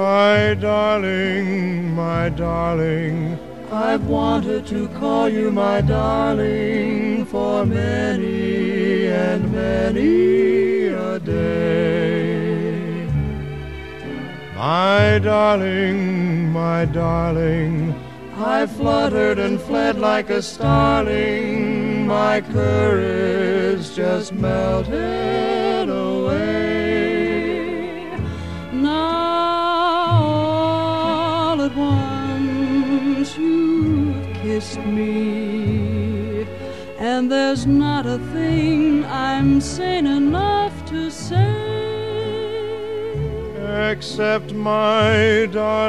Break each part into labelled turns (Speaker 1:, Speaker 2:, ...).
Speaker 1: My darling,
Speaker 2: I've wanted to call you my darling for many and many a day.
Speaker 1: My darling,
Speaker 2: I fluttered and fled like a starling, my courage just melted away. Now all at once you've kissed me, and there's not a thing I'm sane enough to say.
Speaker 1: except my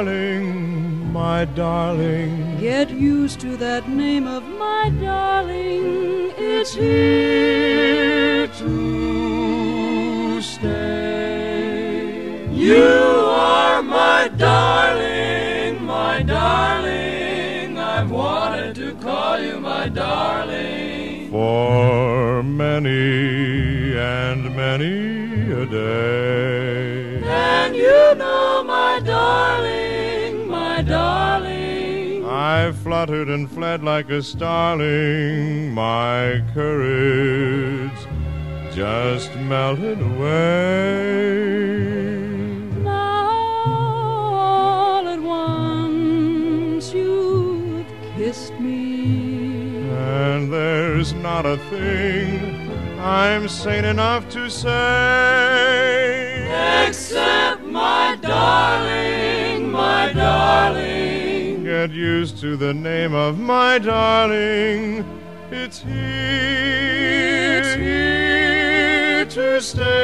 Speaker 1: darling,
Speaker 2: Get used to that name of my darling. It's here to stay. You are my darling, my darling. I've wanted to call you my darling
Speaker 1: for many and many a day.
Speaker 2: And you know, my darling, my darling,
Speaker 1: I fluttered and fled like a starling, my courage just melted away.
Speaker 2: now all at once you've kissed me,
Speaker 1: And there's not a thing I'm sane enough to say,
Speaker 2: except my darling, my darling.
Speaker 1: get used to the name of my darling. It's here to stay.